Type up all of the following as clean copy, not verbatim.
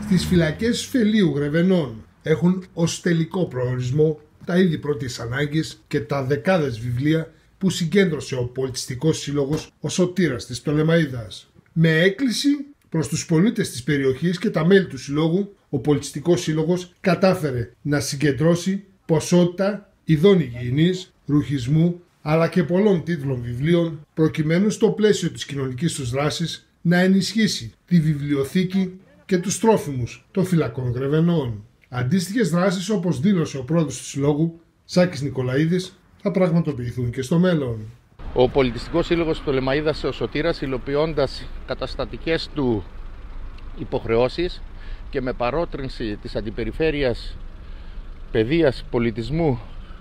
στις φυλακές Φελίου Γρεβενών έχουν ως τελικό προορισμό τα είδη πρώτης ανάγκης και τα δεκάδες βιβλία που συγκέντρωσε ο Πολιτιστικός Σύλλογος ο Σωτήρας της Πτολεμαΐδας. Με έκκληση προς τους πολίτες της περιοχής και τα μέλη του Συλλόγου, ο Πολιτιστικός Σύλλογος κατάφερε να συγκεντρώσει ποσότητα ειδών υγιεινής, ρουχισμού, αλλά και πολλών τίτλων βιβλίων, προκειμένου στο πλαίσιο της κοινωνικής τους δράσης να ενισχύσει τη βιβλιοθήκη και τους τρόφιμους των φυλακών Γρεβενών. Αντίστοιχες δράσεις, όπως δήλωσε ο πρόεδρος του Συλλόγου, Σάκης Νικολαίδης, θα πραγματοποιηθούν και στο μέλλον. Ο Πολιτιστικός Σύλλογος Πτολεμαΐδας ο Σωτήρας, υλοποιώντας καταστατικές του υποχρεώσεις και με παρότρινση της Αντιπεριφέρειας Παιδείας, Πολιτισμού,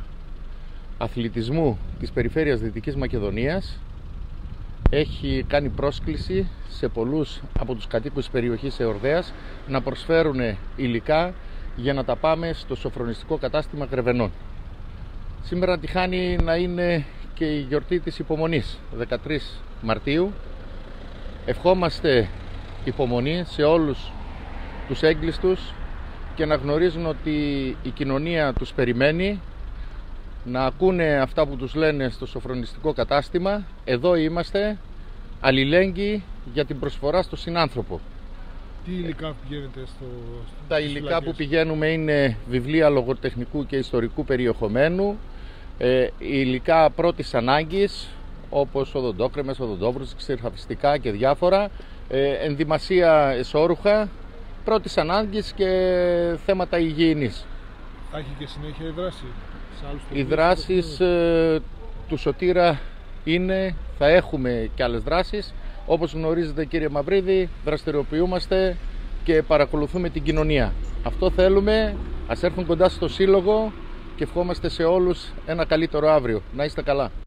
Αθλητισμού της Περιφέρειας Δυτικής Μακεδονίας, έχει κάνει πρόσκληση σε πολλούς από τους κατοίκους της περιοχής Εορδαίας να προσφέρουν υλικά για να τα πάμε στο σοφρονιστικό κατάστημα Γρεβενών. Σήμερα τυχάνει να είναι και η γιορτή της υπομονής, 13 Μαρτίου. Ευχόμαστε υπομονή σε όλους τους έγκλειστους και να γνωρίζουν ότι η κοινωνία τους περιμένει, να ακούνε αυτά που τους λένε στο σοφρονιστικό κατάστημα. Εδώ είμαστε, αλληλέγγυοι για την προσφορά στον συνάνθρωπο. Τι υλικά πηγαίνετε Τα υλικά που πηγαίνουμε είναι βιβλία λογοτεχνικού και ιστορικού περιεχομένου, υλικά πρώτης ανάγκης όπως οδοντόκρεμες, οδοντόβρους, ξηρχαφιστικά και διάφορα, ενδυμασία εσώρουχα πρώτης ανάγκης και θέματα υγιεινής. Θα έχει και συνέχεια η δράση? Οι δράσεις του Σωτήρα είναι, θα έχουμε και άλλες δράσεις. Όπως γνωρίζετε, κύριε Μαυρίδη, δραστηριοποιούμαστε και παρακολουθούμε την κοινωνία. Αυτό θέλουμε, ας έρθουν κοντά στο Σύλλογο και ευχόμαστε σε όλους ένα καλύτερο αύριο. Να είστε καλά.